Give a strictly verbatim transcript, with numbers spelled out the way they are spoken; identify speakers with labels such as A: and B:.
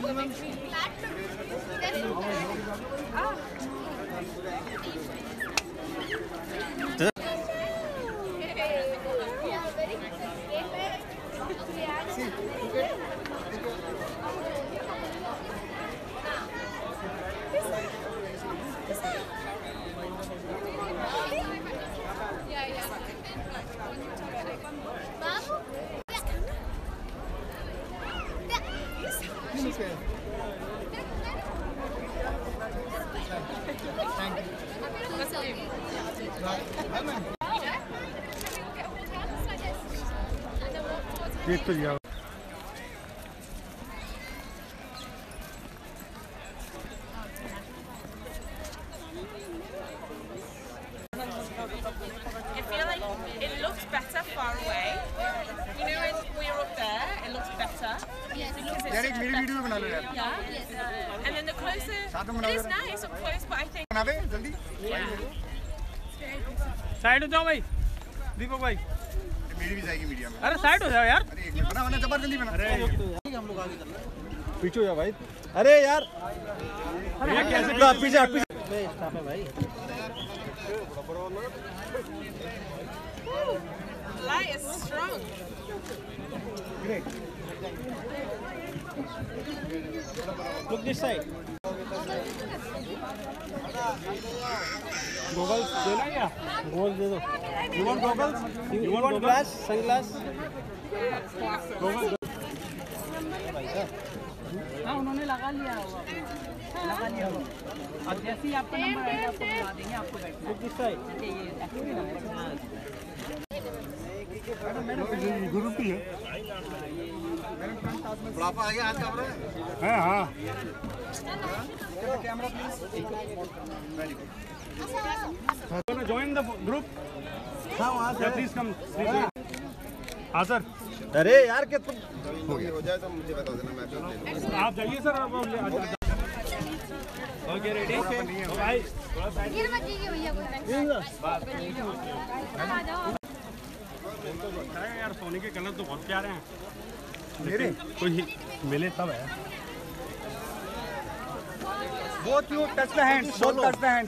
A: देख तो लिया।
B: I feel like it looks better far away. You know, when we were up there, it looks better. Yes. Because it's
A: यार एक मेरी video बना लो यार।
B: yeah. Yes. And then the closer, it is nice up close, but I think.
A: बना दे जल्दी।
C: Side हो जाओ भाई, दीपक भाई।
A: मेरी भी जाएगी मीडिया में।
C: अरे साइड हो जाओ यार।
A: अरे एक मिनट बना वरना जबर जल्दी बना।
C: अरे
A: हम लोग आगे चल रहे हैं। पीछे हो जा भाई। अरे यार।
C: ये कैसे
A: पीछे पीछे।
C: स्टॉप है भाई।
B: Light is strong.
A: Great.
C: Look this side. Goggles देना क्या? Goggles दे दो. You want goggles? You, you want glass? Sunglass? Goggles. हाँ उन्होंने लगा लिया होगा, लगा लिया होगा। अब जैसे ही आपका नंबर आएगा आपको बुला देंगे, आपको बैठना। Look this side. ये एक्चुअली नंबर
A: गुरु की है। बुढ़ापा आ गया आज का बड़ा। हाँ हाँ। Camera please.
C: Join the group.
A: हाँ वहाँ से।
C: Please come. हाँ सर।
A: अरे यार क्या तुम हो जाए तो मुझे बता देना, मैं भी
C: आप जाइए सर। आप ओके रेडी भाई। यार सोने के कलर तो बहुत प्यारे हैं मेरे, कोई मिले तब है।
A: Both you touch the hands. Both touch the hands.